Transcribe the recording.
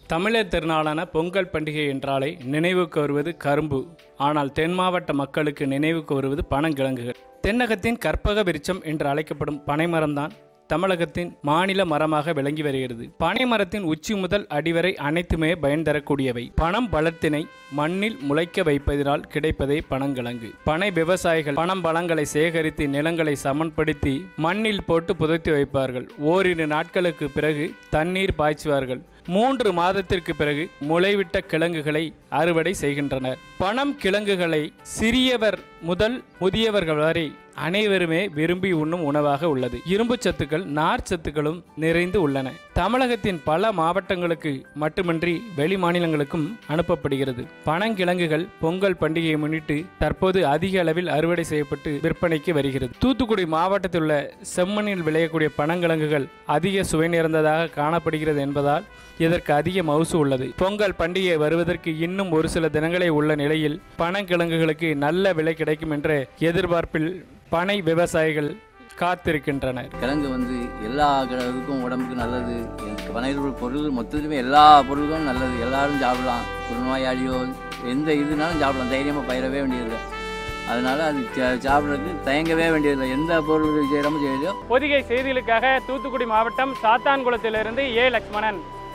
தமிழர் திருநாளான பொங்கல் பண்டிகை என்றாலே நினைவுக்கு வருவது கரும்பு. ஆனால் தென் மாவட்ட மக்களுக்கு நினைவுக்கு வருவது பனங்கிழங்குகள். தென்னகத்தின் கற்பக விருட்சம் என்று அழைக்கப்படும் பனைமரம்தான் தமிழகத்தின் மாநில மரமாக விளங்கி வருகிறது. பனை மரத்தின் உச்சி முதல் அடிவரை அனைத்துமே பயன் தரக்கூடியவை. பனம் பழத்தினை மண்ணில் முளைக்க வைப்பதனால் கிடைப்பதே பனங்கிழங்கு. பனை விவசாயிகள் பனம் பழங்களை சேகரித்து நிலங்களை சமன்படுத்தி மண்ணில் போட்டு புதைத்து வைப்பார்கள். ஓரிரு நாட்களுக்கு பிறகு தண்ணீர் பாய்ச்சுவார்கள். 3 மாதத்திற்கு பிறகு முளைவிட்ட கிழங்குகளை அறுவடை செய்கின்றனர். பனம் கிழங்குகளை சிறியவர் முதல் முதியவர்கள் வரை அனைவருமே விரும்பி உண்ணும் உணவாக உள்ளது. இரும்பு சத்துக்கள் நார் சத்துக்களும் நிறைந்து உள்ளன. தமிழகத்தின் பல மாவட்டங்களுக்கு மட்டுமின்றி வெளி மாநிலங்களுக்கும் அனுப்பப்படுகிறது. பனங்கிழங்குகள் பொங்கல் பண்டிகையை முன்னிட்டு தற்போது அதிக அளவில் அறுவடை செய்யப்பட்டு விற்பனைக்கு வருகிறது. தூத்துக்குடி மாவட்டத்தில் உள்ள செம்மண்ணில் விளையக்கூடிய பனங்கிழங்குகள் அதிக சுவை நிறைந்ததாக காணப்படுகிறது என்பதால் இதற்கு அதிக மவுசு உள்ளது. பொங்கல் பண்டிகை வருவதற்கு இன்னும் ஒரு சில தினங்களே உள்ள நிலையில் பனங்கிழங்குகளுக்கு நல்ல விலை கிடைக்கும் என்ற எதிர்பார்ப்பில் பனை விவசாயிகள் காத்திருக்கின்றனர். கிழங்கு எல்லா இதுக்கும் உடம்புக்கு நல்லது. பனை பொருள் மொத்தத்துமே எல்லா பொருளுக்கும் நல்லது. எல்லாரும் சாப்பிடலாம். ஒரு நோயாளியோ எந்த இதுனாலும் சாப்பிடலாம். தைரியமாக பயிரவே வேண்டியதில்லை. அதனால அது சாப்பிட்றதுக்கு தயங்கவே வேண்டியதில்லை. எந்த பொருள் செய்கிறோமோ செய்யலையோ. பொதிகை செய்திகளுக்காக தூத்துக்குடி மாவட்டம் சாத்தான்குளத்திலிருந்து ஏ. லக்ஷ்மணன்.